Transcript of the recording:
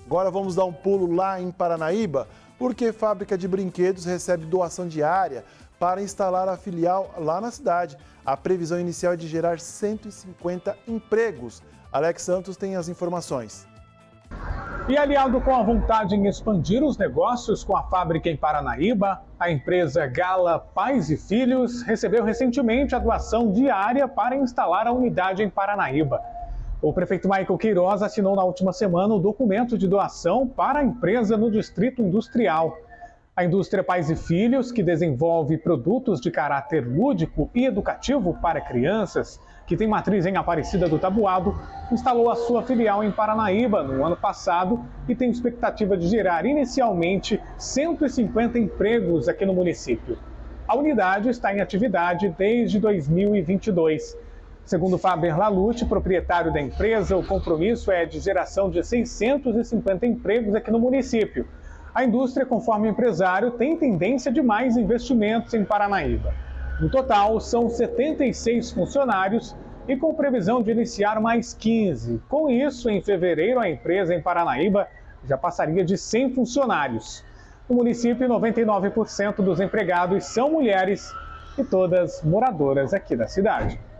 Agora vamos dar um pulo lá em Paranaíba, porque fábrica de brinquedos recebe doação diária para instalar a filial lá na cidade. A previsão inicial é de gerar 150 empregos. Alex Santos tem as informações. E aliado com a vontade em expandir os negócios com a fábrica em Paranaíba, a empresa Gala Pais e Filhos recebeu recentemente a doação diária para instalar a unidade em Paranaíba. O prefeito Michael Queiroz assinou na última semana o documento de doação para a empresa no Distrito Industrial. A indústria Pais e Filhos, que desenvolve produtos de caráter lúdico e educativo para crianças, que tem matriz em Aparecida do Taboado, instalou a sua filial em Paranaíba no ano passado e tem expectativa de gerar inicialmente 150 empregos aqui no município. A unidade está em atividade desde 2022. Segundo Faber Lalute, proprietário da empresa, o compromisso é de geração de 650 empregos aqui no município. A indústria, conforme o empresário, tem tendência de mais investimentos em Paranaíba. No total, são 76 funcionários e com previsão de iniciar mais 15. Com isso, em fevereiro, a empresa em Paranaíba já passaria de 100 funcionários. No município, 99% dos empregados são mulheres e todas moradoras aqui da cidade.